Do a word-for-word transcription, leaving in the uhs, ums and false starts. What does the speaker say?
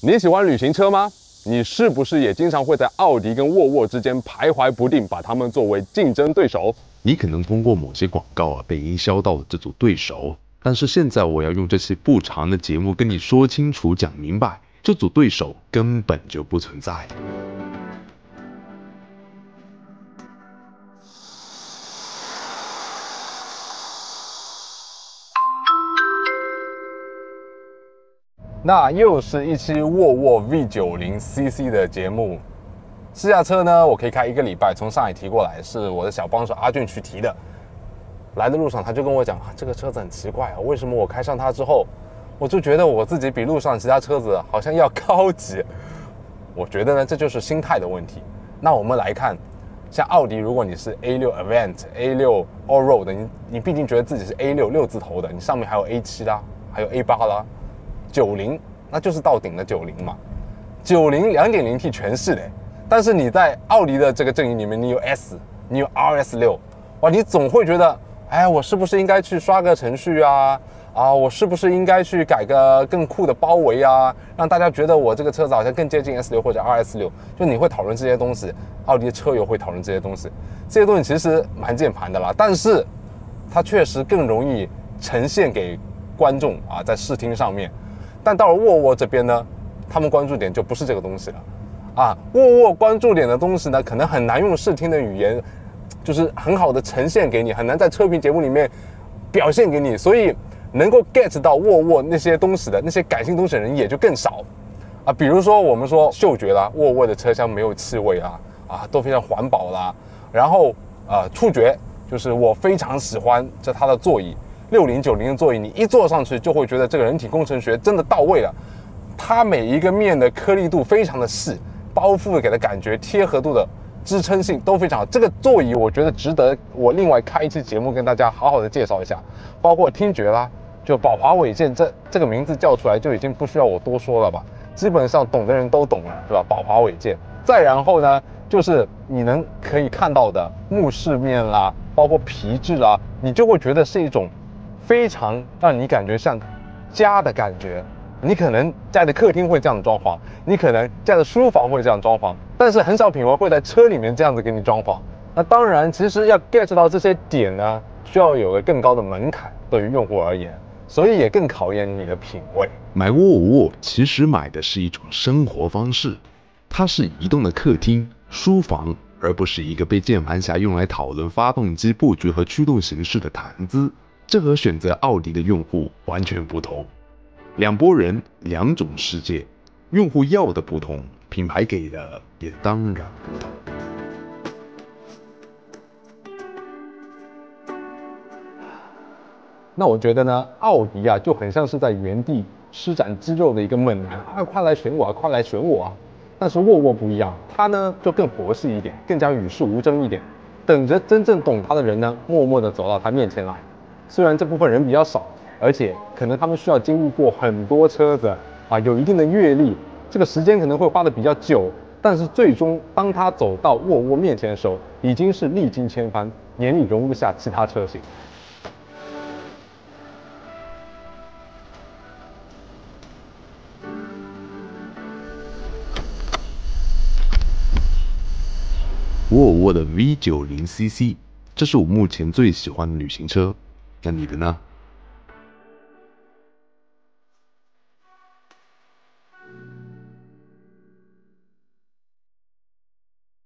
你喜欢旅行车吗？你是不是也经常会在奥迪跟沃尔沃之间徘徊不定，把它们作为竞争对手？ 你可能通过某些广告啊被营销到了这组对手，但是现在我要用这期不长的节目跟你说清楚、讲明白，这组对手根本就不存在。 那又是一期沃尔沃 V 九十 C C 的节目。试驾车呢，我可以开一个礼拜，从上海提过来，是我的小帮手阿俊去提的。来的路上他就跟我讲，啊，这个车子很奇怪啊，为什么我开上它之后，我就觉得我自己比路上其他车子好像要高级。我觉得呢，这就是心态的问题。那我们来看，像奥迪，如果你是 A 六 Avant、A 六 Allroad 你你毕竟觉得自己是 A 六 六字头的，你上面还有 A 七 啦，还有 A 八 啦，九十那就是到顶的九十嘛。九十 二点零 T 全是的。但是你在奥迪的这个阵营里面，你有 S， 你有 R S 六，哇，你总会觉得，哎，我是不是应该去刷个程序啊？啊，我是不是应该去改个更酷的包围啊？让大家觉得我这个车子好像更接近 S 六或者 R S 六，就你会讨论这些东西，奥迪的车友会讨论这些东西，这些东西其实蛮键盘的啦，但是它确实更容易呈现给观众啊，在视听上面。但到了沃尔沃这边呢，他们关注点就不是这个东西了。啊，沃尔沃关注点的东西呢，可能很难用视听的语言，就是很好的呈现给你，很难在车评节目里面表现给你，所以能够 get 到沃尔沃那些东西的那些感性东西的人也就更少啊。比如说我们说嗅觉啦，沃尔沃的车厢没有气味啊，啊都非常环保啦。然后呃触觉，就是我非常喜欢这它的座椅，六零九零的座椅，你一坐上去就会觉得这个人体工程学真的到位了，它每一个面的颗粒度非常的细。包覆给的感觉、贴合度的支撑性都非常好。这个座椅我觉得值得我另外开一期节目跟大家好好的介绍一下，包括听觉啦，就宝华韦健这这个名字叫出来就已经不需要我多说了吧，基本上懂的人都懂了，是吧？宝华韦健。再然后呢，就是你能可以看到的木饰面啦，包括皮质啦，你就会觉得是一种非常让你感觉像家的感觉。你可能家的客厅会这样的装潢，你可能家的书房会这样装潢，但是很少品牌会在车里面这样子给你装潢。那当然，其实要 get 到这些点呢，需要有个更高的门槛，对于用户而言，所以也更考验你的品味。 买沃尔沃其实买的是一种生活方式，它是移动的客厅、书房，而不是一个被键盘侠用来讨论发动机布局和驱动形式的谈资。这和选择奥迪的用户完全不同。两拨人，两种世界，用户要的不同，品牌给的也当然不同。 那我觉得呢，奥迪啊就很像是在原地施展肌肉的一个猛男啊，快来选我啊，快来选我啊！但是沃尔沃不一样，它呢就更佛系一点，更加与世无争一点，等着真正懂它的人呢，默默地走到它面前来。虽然这部分人比较少。而且可能他们需要经历过很多车子啊，有一定的阅历，这个时间可能会花得比较久，但是最终当他走到沃尔沃面前的时候，已经是历经千帆，眼里容不下其他车型。 沃尔沃的 V 九十 C C， 这是我目前最喜欢的旅行车，那你的呢？